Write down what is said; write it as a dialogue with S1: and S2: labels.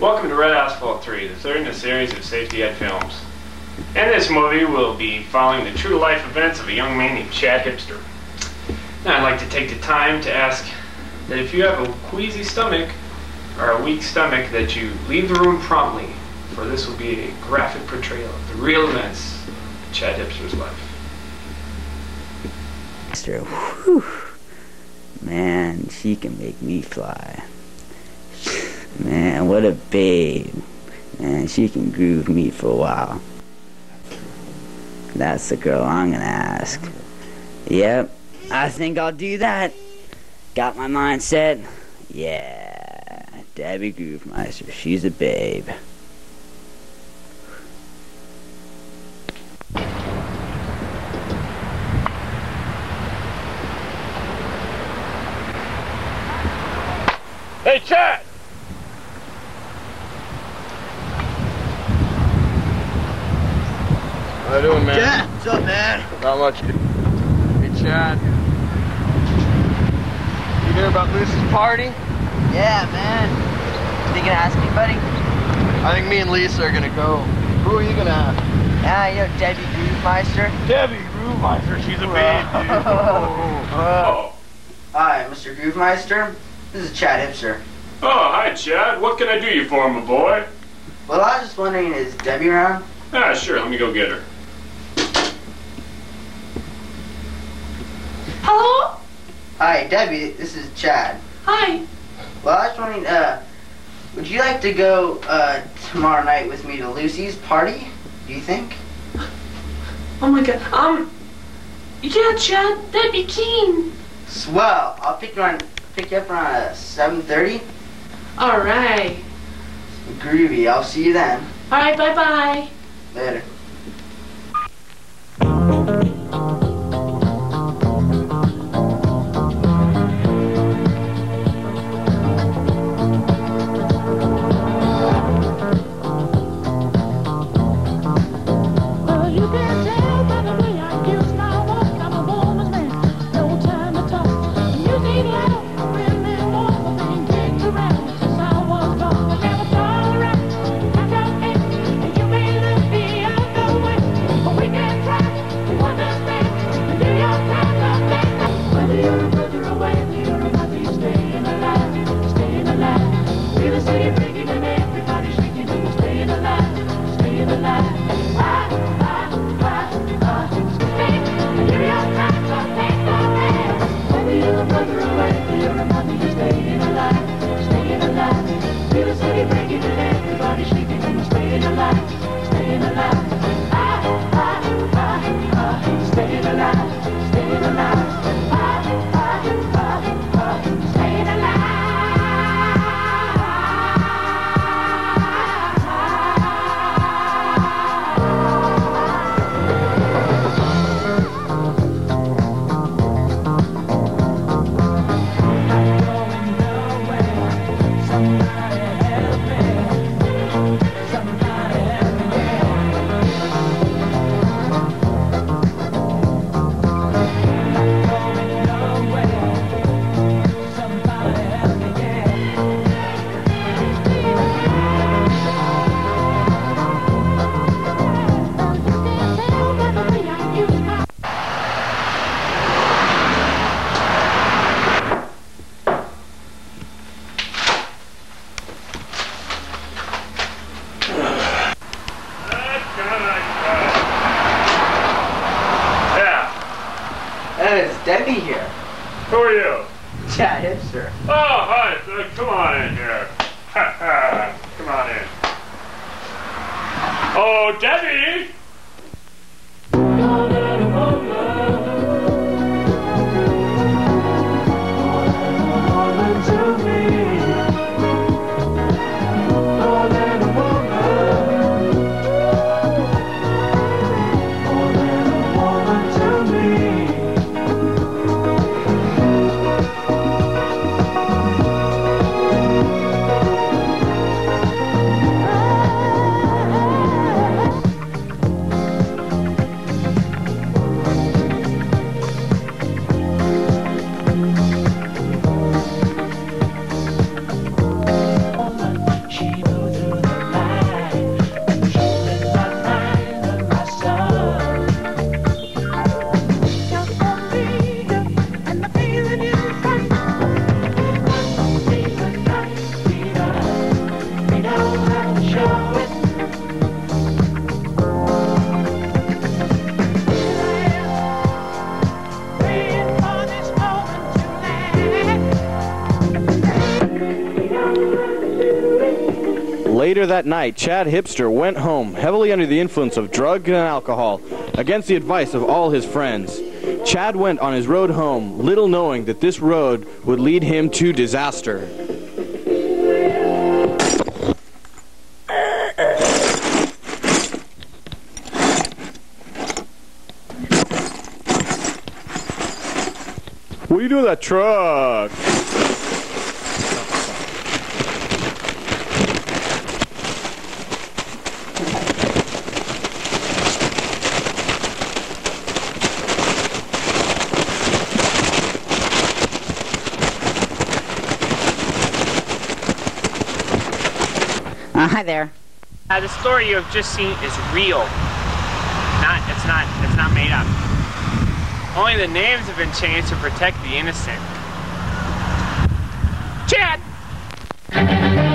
S1: Welcome to Red Asphalt 3, the third in a series of safety ed films. In this movie, we'll be following the true-to-life events of a young man named Chad Hipster. Now, I'd like to take the time to ask that if you have a queasy stomach or a weak stomach, that you leave the room promptly, for this will be a graphic portrayal of the real events of Chad Hipster's life.
S2: Whew. Man, she can make me fly. Man, what a babe. Man, she can groove me for a while. That's the girl I'm gonna ask. Yep, I think I'll do that. Got my mind set. Yeah, Debbie Groovemeister, she's a babe.
S1: Hey, Chad! How you doing, man?
S3: Chad, what's up, man?
S1: Not much. Hey, Chad. You hear about Lucy's party?
S3: Yeah, man. You gonna ask me, buddy?
S4: I think me and Lisa are gonna go. Who are you gonna ask?
S3: Yeah, you know Debbie Groovemeister.
S4: Debbie Groovemeister, she's a babe, dude.
S1: Oh.
S3: Hi, Mr. Groovemeister. This is Chad Hipster.
S1: Oh, hi, Chad. What can I do you for, my boy?
S3: Well, I was just wondering, is Debbie around?
S1: Ah, sure. Let me go get her.
S5: Hello?
S3: Hi, Debbie. This is Chad.
S5: Hi.
S3: Well, I was wondering, would you like to go tomorrow night with me to Lucy's party? Do you think?
S5: Oh my god. Yeah, Chad, that'd be keen.
S3: Swell. I'll pick you up around 7:30.
S5: Alright.
S3: Groovy. I'll see you then.
S5: Alright, bye-bye.
S3: Later. Debbie here.
S1: Who are you?
S3: Chad Hipster.
S1: Oh, hi. Come on in here. Come on in. Oh, Debbie!
S6: Later that night, Chad Hipster went home, heavily under the influence of drugs and alcohol, against the advice of all his friends. Chad went on his road home, little knowing that this road would lead him to disaster. What are you doing with that truck?
S2: Hi there.
S1: The story you have just seen is real. It's not made up. Only the names have been changed to protect the innocent. Chad!